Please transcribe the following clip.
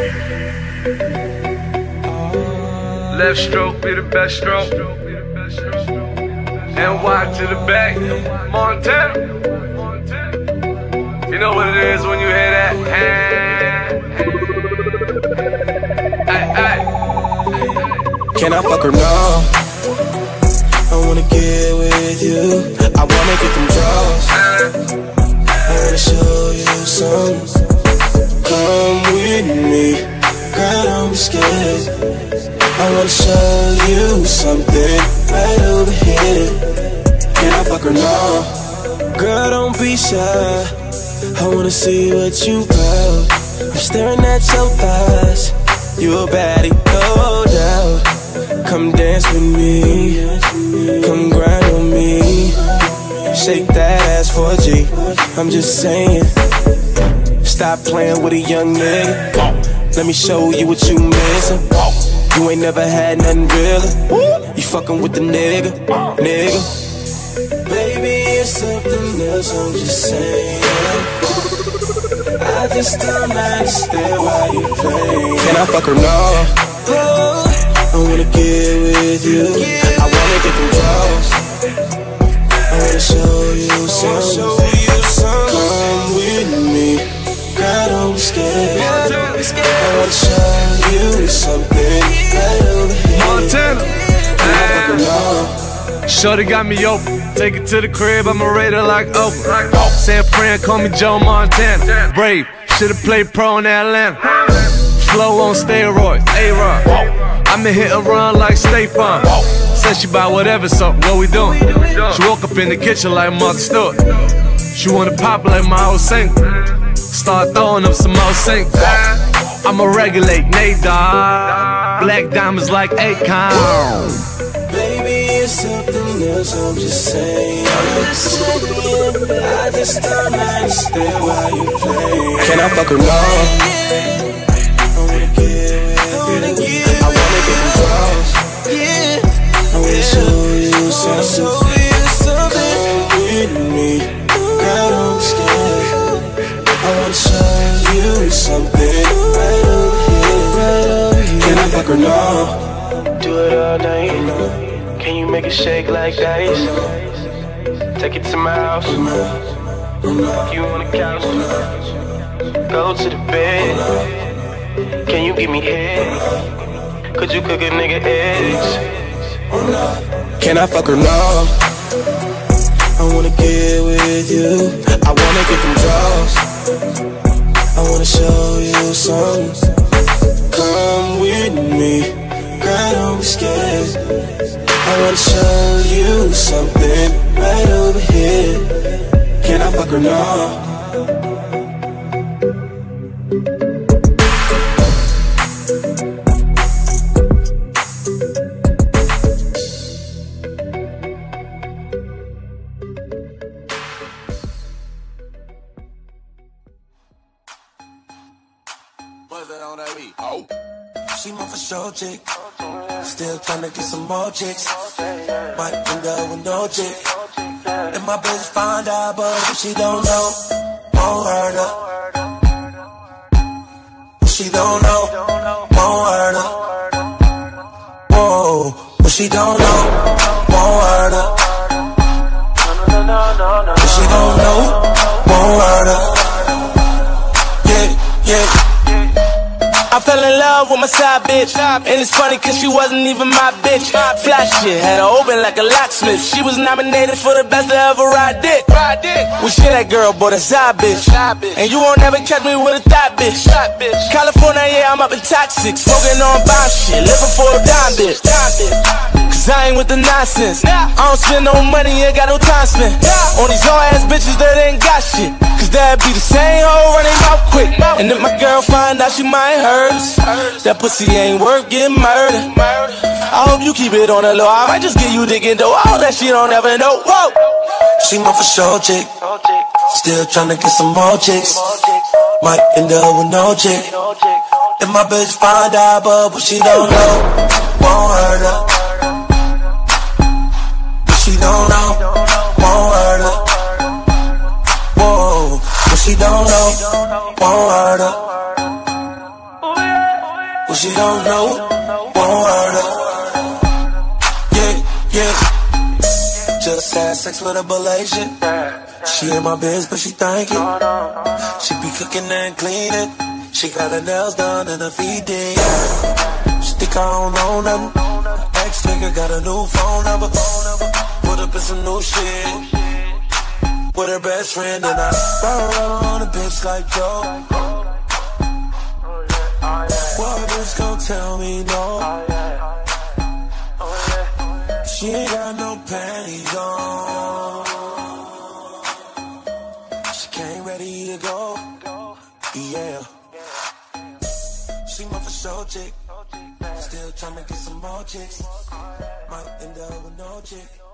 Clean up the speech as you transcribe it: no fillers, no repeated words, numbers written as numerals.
Left stroke be the best stroke. NY to the back, Montana. You know what it is when you hear that? Ay. Can I fuck her now? I wanna get with you. I wanna get them draws. I wanna show you something. Come with me, girl, don't be scared. I wanna show you something right over here. Can I fuck her now? Girl, don't be shy. I wanna see what you got. I'm staring at your thighs. You a baddie, no doubt. Come dance with me. Come grind on me. Shake that ass for a G. I'm just saying. Stop playing with a young nigga. Let me show you what you missing. You ain't never had nothing realer. You fucking with the nigga. Baby, it's something else, I'm just saying. I just don't understand why you play. Can I fuck her now? I wanna get with you. I wanna get them draws. I wanna show you something. Come with me, girl, don't be scared. I wanna show you something right over here. Montana. Shorty got me open. Take it to the crib, I'ma rate her like Oprah. San Fran, call me Joe Montana. Brave, should've played pro in Atlanta. Flow on steroids, A-Rod. I'ma hit a run like State Farm. Said she buy whatever, so what we doing? She woke up in the kitchen like Martha Stewart. She wanna pop like my old single. Start throwing up some more sinks. I'ma regulate Nate Dogg. Black diamonds like Akon. Baby, it's something else, I'm just saying. I just don't understand why you play. Can I fuck her now? I wanna get with you. I wanna get them draws. I wanna show you something. Come with me, girl, don't be scared. I wanna show you something right over here. Can I fuck her now? Do it all night. Can you make it shake like dice? Take it to my house. You on the couch. Go to the bed. Can you give me head? Could you cook a nigga eggs? Can I fuck her now? I wanna get with you. I wanna get them draws. I wanna show you something. Come with me, girl, don't be scared. I wanna show you something right over here. Can I fuck her now? She my for sure chick. Still tryna get some more chicks. Might end up with no chick. And my bitch find out, but if she don't know, won't hurt her. If she don't know, won't hurt her. Whoa, if she don't know, won't hurt her. If she don't know, won't hurt her. Yeah. I fell in love with my side bitch, and it's funny cause she wasn't even my bitch. Fly shit, had her open like a locksmith. She was nominated for the best to ever ride dick. We shit that girl, boy, the side bitch. And you won't never catch me with a thought bitch. California, yeah, I'm up in toxic. Smoking on bomb shit, living for a dime bitch. Cause I ain't with the nonsense. I don't spend no money, ain't got no time spent on these old ass bitches that ain't got shit. Cause that'd be the same hoe running out quick. And if my girl find out, she might hurt us. That pussy ain't worth getting murdered. I hope you keep it on the low. I might just get you digging though. All that shit don't ever know. Whoa. She my for sure chick. Still tryna get some more chicks. Might end up with no chick. If my bitch find out, but what she don't know won't hurt her. What she don't know won't hurt her. Whoa, what she don't know won't hurt her. What she don't know, won't hurt her. Yeah, yeah. Just had sex with a Malaysian. She in my biz, but she thinking. She be cooking and cleaning. She got her nails done and her feet did. She think I don't know nothing. Her ex-nigga got a new phone number. Put up in some new shit with her best friend, and I brought her on a bitch like Joe. What bitch gon' tell me no? She ain't got no panties on. She came ready to go. Yeah. She my for sure chick. Still tryna get some more chicks. Might end up with no chick.